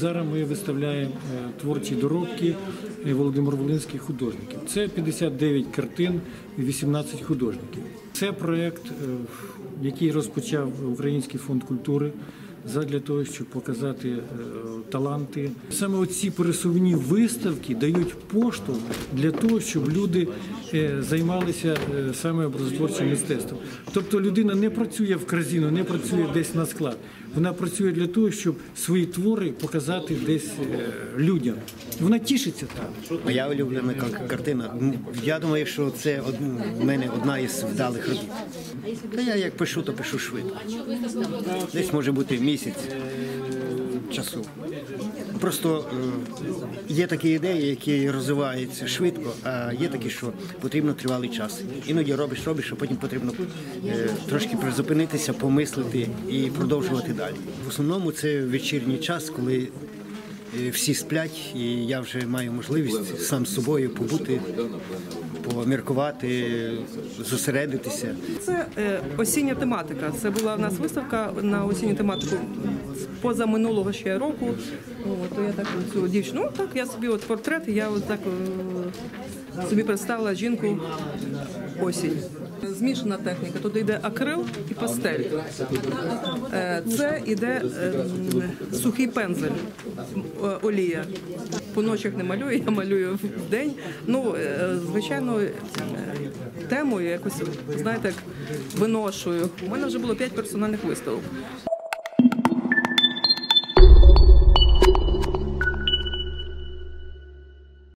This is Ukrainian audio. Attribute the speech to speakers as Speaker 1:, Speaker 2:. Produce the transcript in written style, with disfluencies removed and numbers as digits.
Speaker 1: зараз ми виставляємо творчі доробки Володимир-Волинських художників. Це 59 картин і 18 художників. Це проєкт, який розпочав Український фонд культури, для того, щоб показати таланти. Саме оці пересувні виставки дають поштовх для того, щоб люди займалися саме образотворчим мистецтвом. Тобто людина не працює в корзину, не працює десь на склад. Вона працює для того, щоб свої твори показати десь людям. Вона тішиться там.
Speaker 2: Моя улюблена картина. Я думаю, що це в мене одна із вдалих робіт. Та я як пишу, то пишу швидко. Десь може бути місяць часу. Просто є такі ідеї, які розвиваються швидко, а є такі, що потрібно тривалий час. Іноді робиш, а потім потрібно трошки призупинитися, помислити і продовжувати далі. В основному це вечірній час, коли всі сплять, і я вже маю можливість сам з собою побути, поміркувати, зосередитися.
Speaker 3: Це осіння тематика. Це була в нас виставка на осінню тематику позаминулого ще року. То я так цю дівчину, так я собі портрет, я так собі представила жінку осінь. Змішана техніка. Тут йде акрил і пастель. Це йде сухий пензель, олія. По ночах не малюю, я малюю в день. Звичайно, темою якось, знаєте, виношую. У мене вже було 5 персональних виставок.